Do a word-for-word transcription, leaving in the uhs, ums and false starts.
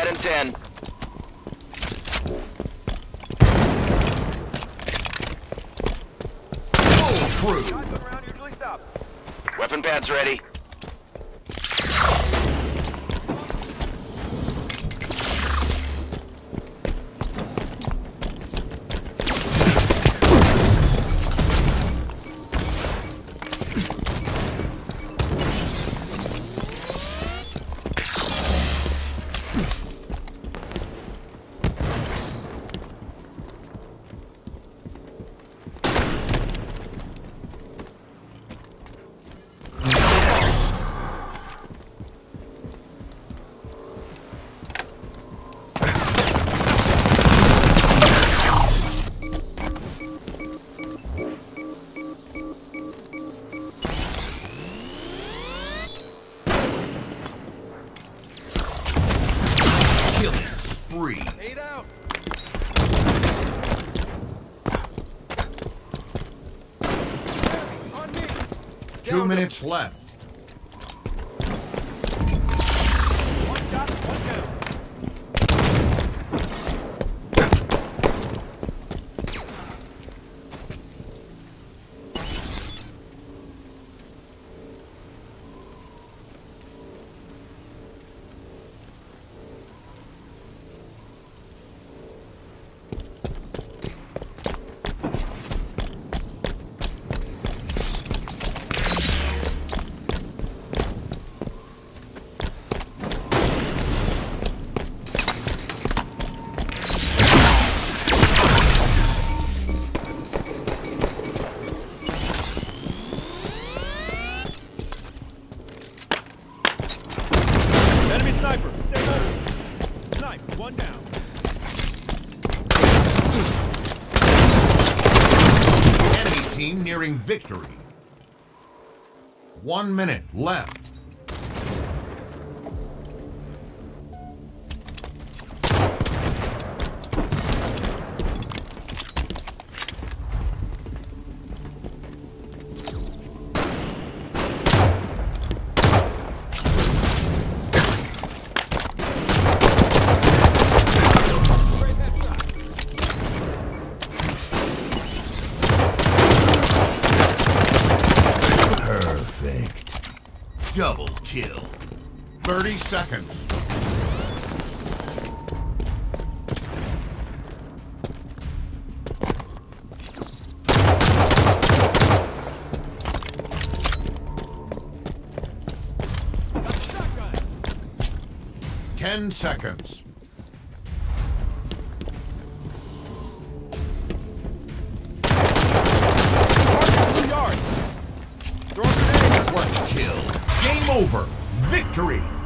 in ten. Full true. Shotgun round usually stops. Weapon pads ready. Spree. Eight out. On me. Two Down. minutes left. One shot, one down. Enemy sniper, stay low. Snipe, one down. Enemy team nearing victory. One minute left. Double kill. thirty seconds. ten seconds. Two yards. Throw a grenade. Clutch kill. Game over. Victory.